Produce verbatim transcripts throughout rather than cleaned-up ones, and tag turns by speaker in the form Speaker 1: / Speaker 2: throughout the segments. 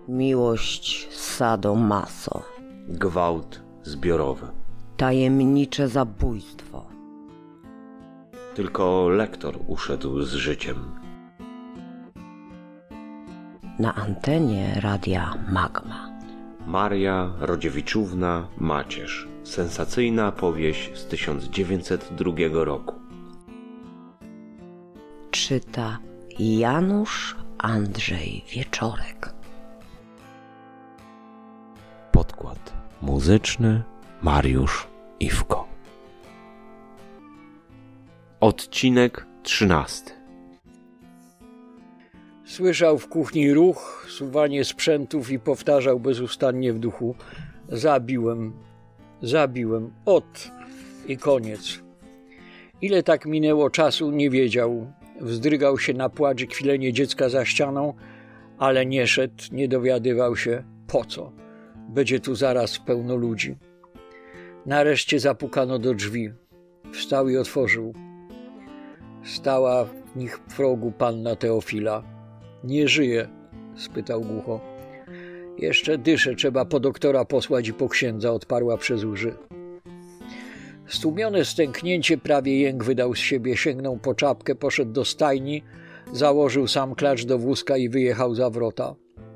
Speaker 1: Miłość sadomaso.
Speaker 2: Gwałt zbiorowy.
Speaker 1: Tajemnicze zabójstwo.
Speaker 2: Tylko lektor uszedł z życiem.
Speaker 1: Na antenie radia Magma.
Speaker 2: Maria Rodziewiczówna Macierz. Sensacyjna powieść z tysiąc dziewięćset drugiego roku.
Speaker 1: Czyta Janusz Andrzej Wieczorek.
Speaker 2: Podkład muzyczny Mariusz Iwko. Odcinek trzynasty.
Speaker 3: Słyszał w kuchni ruch, suwanie sprzętów i powtarzał bezustannie w duchu: zabiłem, zabiłem, ot i koniec. Ile tak minęło czasu, nie wiedział. Wzdrygał się na płacz i kwilenie dziecka za ścianą, ale nie szedł, nie dowiadywał się po co. Będzie tu zaraz pełno ludzi. Nareszcie zapukano do drzwi. Wstał i otworzył. Stała w nich w progu panna Teofila. Nie żyje? Spytał głucho. Jeszcze dyszę, trzeba po doktora posłać i po księdza, odparła przez łzy. Stłumione stęknięcie, prawie jęk wydał z siebie, sięgnął po czapkę, poszedł do stajni, założył sam klacz do wózka i wyjechał za wrota.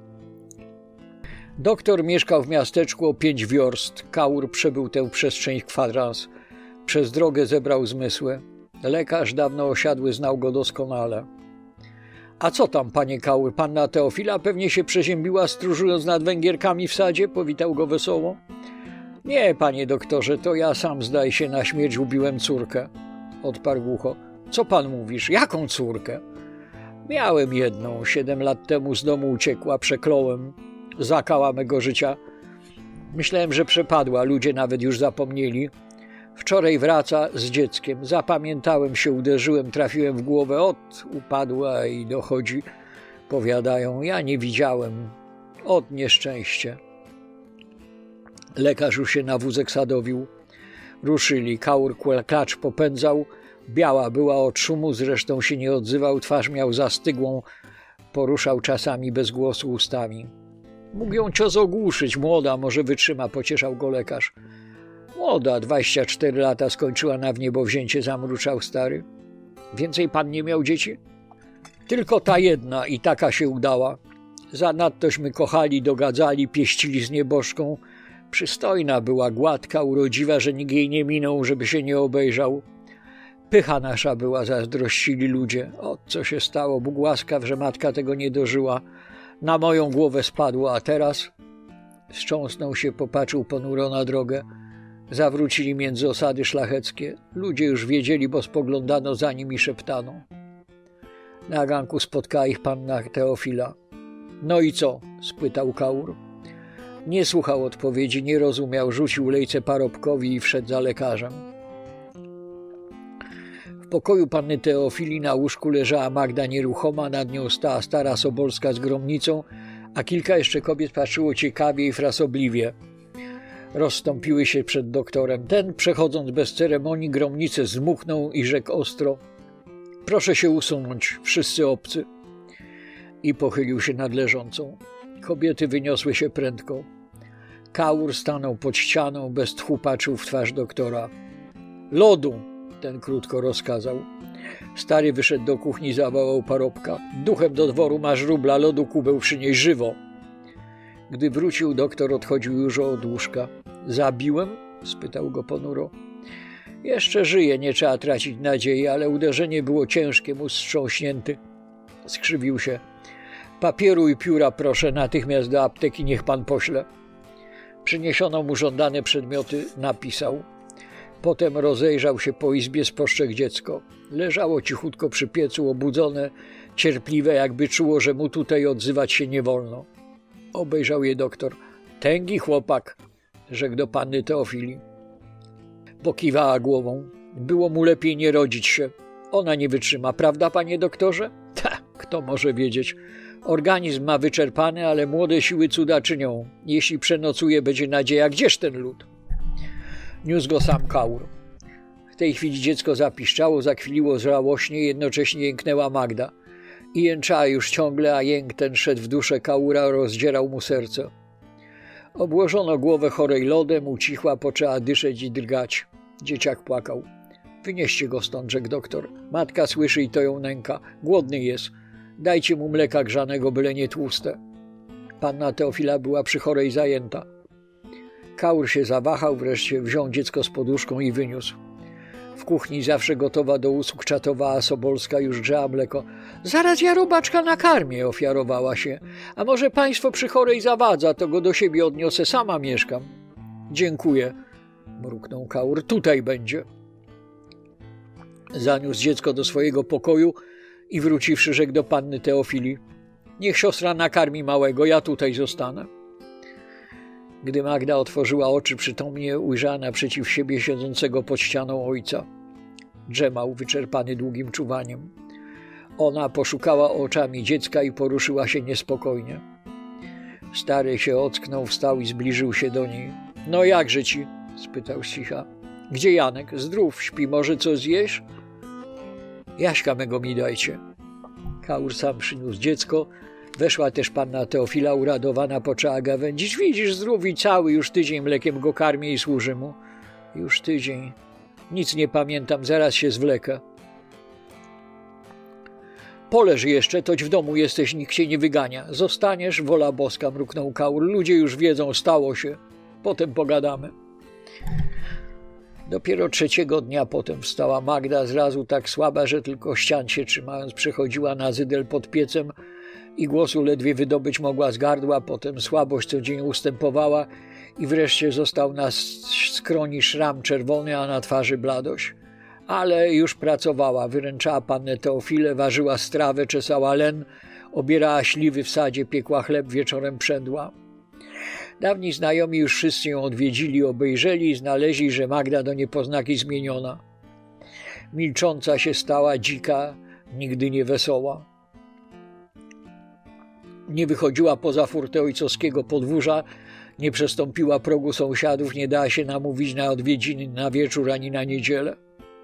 Speaker 3: Doktor mieszkał w miasteczku o pięć wiorst. Kaur przebył tę przestrzeń w kwadrans. Przez drogę zebrał zmysły. Lekarz dawno osiadły znał go doskonale. A co tam, panie Kaur? Panna Teofila pewnie się przeziębiła, stróżując nad Węgierkami w sadzie? Powitał go wesoło. Nie, panie doktorze, to ja sam, zdaje się, na śmierć ubiłem córkę. Odparł głucho. Co pan mówisz? Jaką córkę? Miałem jedną. Siedem lat temu z domu uciekła, przekląłem. Zakała mego życia. Myślałem, że przepadła, ludzie nawet już zapomnieli. Wczoraj wraca z dzieckiem. Zapamiętałem się, uderzyłem, trafiłem w głowę. Ot, upadła i dochodzi. Powiadają, ja nie widziałem. Ot, nieszczęście. Lekarz już się na wózek sadowił. Ruszyli. Kaur klacz popędzał. Biała była od szumu, zresztą się nie odzywał. Twarz miał zastygłą. Poruszał czasami bez głosu ustami. Mógł ją cios ogłuszyć. Młoda, może wytrzyma, pocieszał go lekarz. Młoda, dwadzieścia cztery lata, skończyła na wniebowzięcie, zamruczał stary. Więcej pan nie miał dzieci? Tylko ta jedna i taka się udała. Zanadtośmy kochali, dogadzali, pieścili z nieboszką. Przystojna była, gładka, urodziwa, że nikt jej nie minął, żeby się nie obejrzał. Pycha nasza była, zazdrościli ludzie. O, co się stało, Bóg łaskaw, że matka tego nie dożyła. Na moją głowę spadło, a teraz... Wstrząsnął się, popatrzył ponuro na drogę. Zawrócili między osady szlacheckie. Ludzie już wiedzieli, bo spoglądano za nim i szeptano. Na ganku spotkała ich panna Teofila. No i co? Spytał Kaur. Nie słuchał odpowiedzi, nie rozumiał, rzucił lejce parobkowi i wszedł za lekarzem. W pokoju panny Teofili na łóżku leżała Magda nieruchoma, nad nią stała stara Sobolska z gromnicą, a kilka jeszcze kobiet patrzyło ciekawie i frasobliwie. Rozstąpiły się przed doktorem. Ten, przechodząc bez ceremonii, gromnicę zdmuchnął i rzekł ostro: proszę się usunąć, wszyscy obcy. I pochylił się nad leżącą. Kobiety wyniosły się prędko. Kaur stanął pod ścianą, bez tchu patrzył w twarz doktora. Lodu! Ten krótko rozkazał. Stary wyszedł do kuchni, zawołał parobka. Duchem do dworu, masz rubla, lodu kubeł przynieś żywo. Gdy wrócił, doktor odchodził już od łóżka. Zabiłem? Spytał go ponuro. Jeszcze żyje, nie trzeba tracić nadziei, ale uderzenie było ciężkie, mózg wstrząśnięty. Skrzywił się. Papieru i pióra proszę, natychmiast do apteki, niech pan pośle. Przyniesiono mu żądane przedmioty, napisał. Potem rozejrzał się po izbie, spostrzegł dziecko. Leżało cichutko przy piecu, obudzone, cierpliwe, jakby czuło, że mu tutaj odzywać się nie wolno. Obejrzał je doktor. Tęgi chłopak, rzekł do panny Teofili. Pokiwała głową. Było mu lepiej nie rodzić się. Ona nie wytrzyma, prawda, panie doktorze? Ta, kto może wiedzieć. Organizm ma wyczerpany, ale młode siły cuda czynią. Jeśli przenocuje, będzie nadzieja. Gdzież ten lud? Niósł go sam Kaur. W tej chwili dziecko zapiszczało, zakwiliło żałośnie, jednocześnie jęknęła Magda. I jęczała już ciągle, a jęk ten szedł w duszę Kaura, rozdzierał mu serce. Obłożono głowę chorej lodem, ucichła, poczęła dyszeć i drgać. Dzieciak płakał. Wynieście go stąd, rzekł doktor. Matka słyszy i to ją nęka. Głodny jest. Dajcie mu mleka grzanego, byle nie tłuste. Panna Teofila była przy chorej zajęta. Kaur się zawahał, wreszcie wziął dziecko z poduszką i wyniósł. W kuchni, zawsze gotowa do usług, czatowała Sobolska, już grzała mleko. Zaraz ja robaczka nakarmię, ofiarowała się. A może państwo przy chorej zawadza, to go do siebie odniosę, sama mieszkam. Dziękuję, mruknął Kaur, tutaj będzie. Zaniósł dziecko do swojego pokoju i wróciwszy, rzekł do panny Teofili. Niech siostra nakarmi małego, ja tutaj zostanę. Gdy Magda otworzyła oczy, przytomnie ujrzała naprzeciw siebie siedzącego pod ścianą ojca. Drzemał, wyczerpany długim czuwaniem. Ona poszukała oczami dziecka i poruszyła się niespokojnie. Stary się ocknął, wstał i zbliżył się do niej. — No jakże ci? — spytał cicha. — Gdzie Janek? Zdrów, śpi, może co zjesz? — Jaśka mego mi dajcie. Kaur sam przyniósł dziecko. Weszła też panna Teofila, uradowana, poczęła gawędzić. Widzisz, zdrów i cały, już tydzień mlekiem go karmię i służy mu. Już tydzień. Nic nie pamiętam, zaraz się zwlekę. Poleż jeszcze, toć w domu jesteś, nikt cię nie wygania. Zostaniesz, wola boska, mruknął Kaur. Ludzie już wiedzą, stało się. Potem pogadamy. Dopiero trzeciego dnia potem wstała Magda, zrazu tak słaba, że tylko ścian się trzymając przechodziła na zydel pod piecem i głosu ledwie wydobyć mogła z gardła, potem słabość co dzień ustępowała i wreszcie został na skroni szram czerwony, a na twarzy bladość. Ale już pracowała, wyręczała pannę Teofilę, ważyła strawę, czesała len, obierała śliwy w sadzie, piekła chleb, wieczorem przędła. Dawni znajomi już wszyscy ją odwiedzili, obejrzeli i znaleźli, że Magda do niepoznaki zmieniona. Milcząca się stała, dzika, nigdy nie wesoła. Nie wychodziła poza furtę ojcowskiego podwórza, nie przestąpiła progu sąsiadów, nie dała się namówić na odwiedziny na wieczór ani na niedzielę.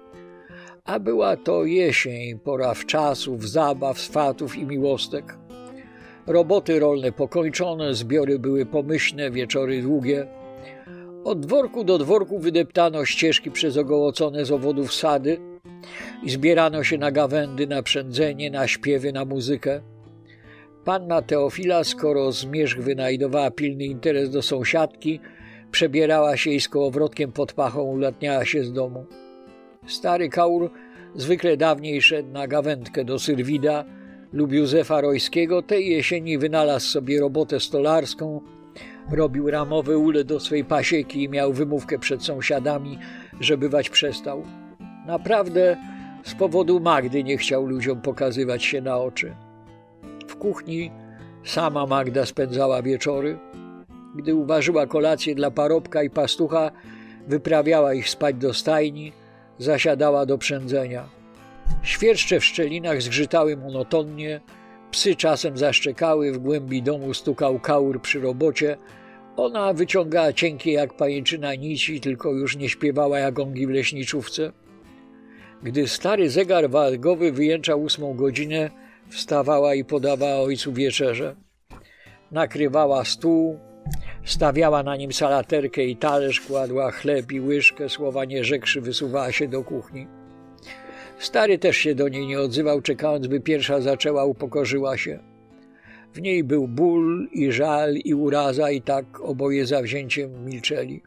Speaker 3: A była to jesień, pora wczasów, zabaw, swatów i miłostek. Roboty rolne pokończone, zbiory były pomyślne, wieczory długie. Od dworku do dworku wydeptano ścieżki przez ogołocone z owodów sady i zbierano się na gawędy, na przędzenie, na śpiewy, na muzykę. Panna Teofila, skoro zmierzch wynajdowała pilny interes do sąsiadki, przebierała się i z kołowrotkiem pod pachą ulatniała się z domu. Stary Kaur zwykle dawniej szedł na gawędkę do Syrwida lub Józefa Rojskiego. Tej jesieni wynalazł sobie robotę stolarską, robił ramowe ule do swej pasieki i miał wymówkę przed sąsiadami, że bywać przestał. Naprawdę z powodu Magdy nie chciał ludziom pokazywać się na oczy. W kuchni sama Magda spędzała wieczory. Gdy uważyła kolację dla parobka i pastucha, wyprawiała ich spać do stajni, zasiadała do przędzenia. Świerszcze w szczelinach zgrzytały monotonnie, psy czasem zaszczekały, w głębi domu stukał Kaur przy robocie. Ona wyciągała cienkie jak pajęczyna nici, tylko już nie śpiewała jak gongi w leśniczówce. Gdy stary zegar wagowy wyjęczał ósmą godzinę, wstawała i podawała ojcu wieczerzę. Nakrywała stół, stawiała na nim salaterkę i talerz, kładła chleb i łyżkę, słowa nie rzekłszy, wysuwała się do kuchni. Stary też się do niej nie odzywał, czekając, by pierwsza zaczęła, upokorzyła się. W niej był ból i żal i uraza i tak oboje zawzięciem milczeli.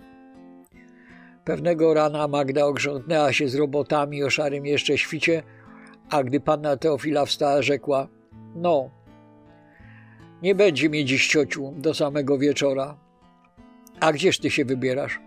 Speaker 3: Pewnego rana Magda ogrzątnęła się z robotami o szarym jeszcze świcie, a gdy panna Teofila wstała, rzekła: no, nie będzie mnie dziś, ciociu, do samego wieczora. A gdzież ty się wybierasz?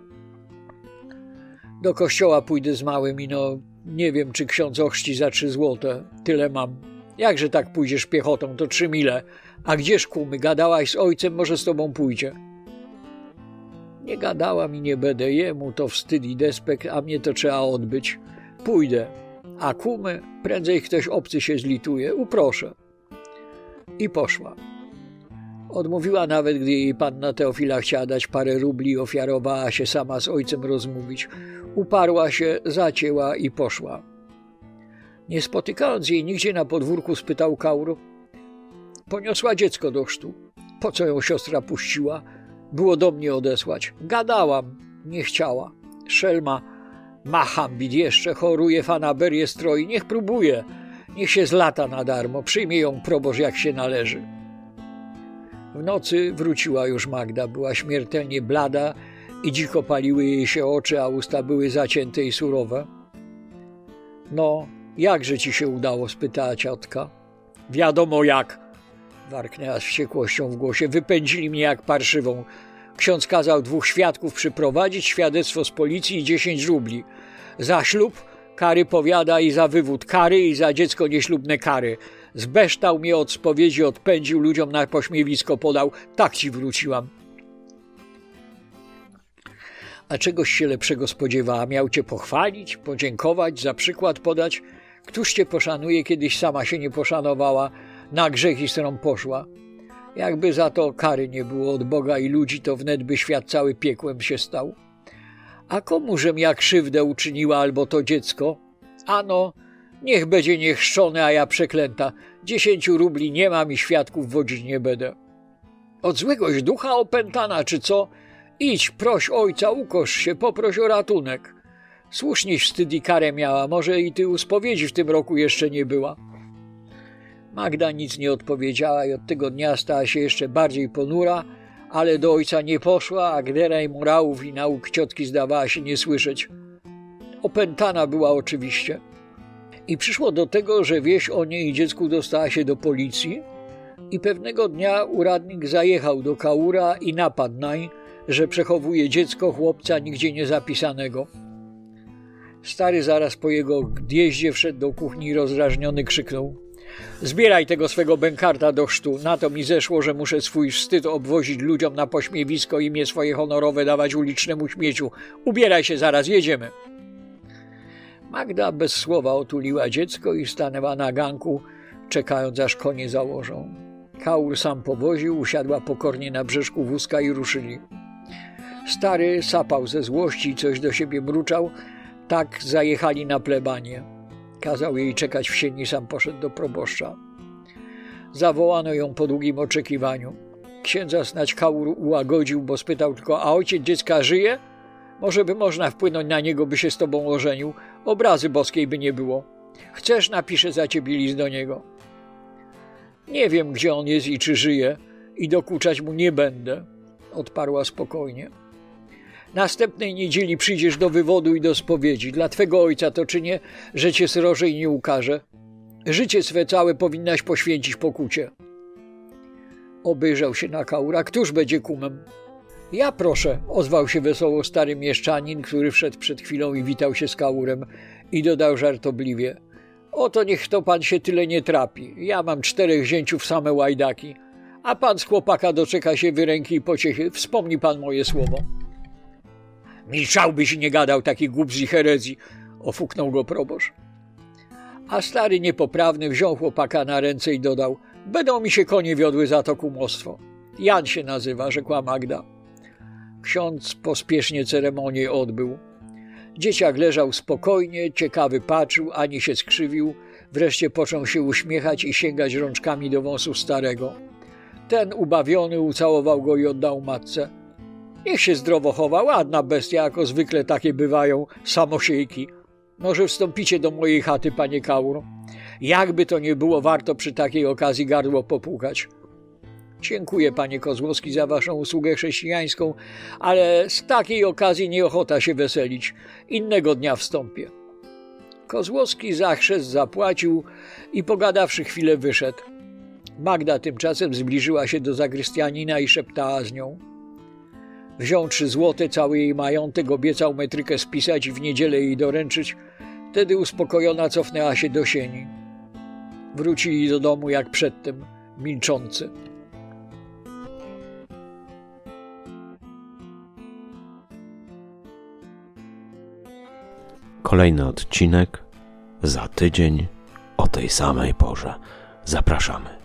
Speaker 3: Do kościoła pójdę z małym i no, nie wiem, czy ksiądz ochrzci za trzy złote. Tyle mam. Jakże tak pójdziesz piechotą, to trzy mile. A gdzież kumy? Gadałaś z ojcem, może z tobą pójdzie. Nie gadałam i nie będę, jemu to wstyd i despekt, a mnie to trzeba odbyć. Pójdę. A kumy? Prędzej ktoś obcy się zlituje. Uproszę. I poszła. Odmówiła nawet, gdy jej panna Teofila chciała dać parę rubli, ofiarowała się sama z ojcem rozmówić. Uparła się, zacięła i poszła. Nie spotykając jej nigdzie na podwórku, spytał Kaur. Poniosła dziecko do chrztu. Po co ją siostra puściła? Było do mnie odesłać. Gadałam. Nie chciała. Szelma ma hambit jeszcze, choruje, fanaberię stroi. Niech próbuje. Niech się zlata na darmo. Przyjmie ją proboszcz jak się należy. W nocy wróciła już Magda. Była śmiertelnie blada i dziko paliły jej się oczy, a usta były zacięte i surowe. No, jakże ci się udało? Spytała ciotka. Wiadomo jak, warknęła z wściekłością w głosie. Wypędzili mnie jak parszywą. Ksiądz kazał dwóch świadków przyprowadzić, świadectwo z policji i dziesięć rubli. Za ślub kary powiada i za wywód kary i za dziecko nieślubne kary. Zbeształ mnie od spowiedzi, odpędził, ludziom na pośmiewisko podał. Tak ci wróciłam. A czegoś się lepszego spodziewała? Miał cię pochwalić, podziękować, za przykład podać? Któż cię poszanuje, kiedyś sama się nie poszanowała, na grzech i stron poszła? Jakby za to kary nie było od Boga i ludzi, to wnet by świat cały piekłem się stał. A komużem ja krzywdę uczyniła albo to dziecko? Ano, niech będzie niechrzczone, a ja przeklęta. Dziesięciu rubli nie mam i świadków wodzić nie będę. Od złegoś ducha opętana, czy co? Idź, proś ojca, ukosz się, poproś o ratunek. Słusznieś wstyd i karę miała, może i ty u spowiedzi w tym roku jeszcze nie była. Magda nic nie odpowiedziała i od tego dnia stała się jeszcze bardziej ponura, ale do ojca nie poszła, a gdera i morałów i nauk ciotki zdawała się nie słyszeć. Opętana była oczywiście. I przyszło do tego, że wieść o niej i dziecku dostała się do policji i pewnego dnia uradnik zajechał do Kaura i napadł nań, że przechowuje dziecko chłopca nigdzie nie zapisanego. Stary zaraz po jego odjeździe wszedł do kuchni i rozdrażniony krzyknął: zbieraj tego swego bękarta do chrztu, na to mi zeszło, że muszę swój wstyd obwozić ludziom na pośmiewisko i imię swoje honorowe dawać ulicznemu śmieciu. Ubieraj się zaraz, jedziemy. Magda bez słowa otuliła dziecko i stanęła na ganku, czekając aż konie założą. Kaur sam powoził, usiadła pokornie na brzeszku wózka i ruszyli. Stary sapał ze złości i coś do siebie mruczał. Tak zajechali na plebanię. Kazał jej czekać w sieni, sam poszedł do proboszcza. Zawołano ją po długim oczekiwaniu. Księdza snać Kaur ułagodził, bo spytał tylko: a ojciec dziecka żyje? Może by można wpłynąć na niego, by się z tobą ożenił. Obrazy boskiej by nie było. Chcesz, napiszę za ciebie list do niego. Nie wiem, gdzie on jest i czy żyje, i dokuczać mu nie będę, odparła spokojnie. Następnej niedzieli przyjdziesz do wywodu i do spowiedzi. Dla twego ojca to czynię, że cię srożej nie ukaże. Życie swe całe powinnaś poświęcić pokucie. Obejrzał się na Kaura. Któż będzie kumem? Ja proszę, ozwał się wesoło stary mieszczanin, który wszedł przed chwilą i witał się z Kaurem, i dodał żartobliwie: oto niech to pan się tyle nie trapi. Ja mam czterech zięciów same łajdaki, a pan z chłopaka doczeka się wyręki i pociechy. Wspomni pan moje słowo. Milczałbyś i nie gadał takich głupstw i herezji, ofuknął go proboszcz. A stary niepoprawny wziął chłopaka na ręce i dodał: będą mi się konie wiodły za to kumostwo. Jan się nazywa, rzekła Magda. Ksiądz pospiesznie ceremonię odbył. Dzieciak leżał spokojnie, ciekawy patrzył, ani się skrzywił, wreszcie począł się uśmiechać i sięgać rączkami do wąsów starego. Ten ubawiony ucałował go i oddał matce. Niech się zdrowo chowa, ładna bestia, jako zwykle takie bywają samosiejki. Może wstąpicie do mojej chaty, panie Kaur. Jakby to nie było, warto przy takiej okazji gardło popłukać. Dziękuję, panie Kozłowski, za waszą usługę chrześcijańską, ale z takiej okazji nieochota się weselić. Innego dnia wstąpię. Kozłowski za chrzest zapłacił i pogadawszy chwilę wyszedł. Magda tymczasem zbliżyła się do zagrystianina i szeptała z nią. Wziął trzy złote, cały jej majątek, obiecał metrykę spisać i w niedzielę jej doręczyć. Wtedy uspokojona cofnęła się do sieni. Wrócili do domu jak przedtem, milczący.
Speaker 2: Kolejny odcinek za tydzień o tej samej porze. Zapraszamy.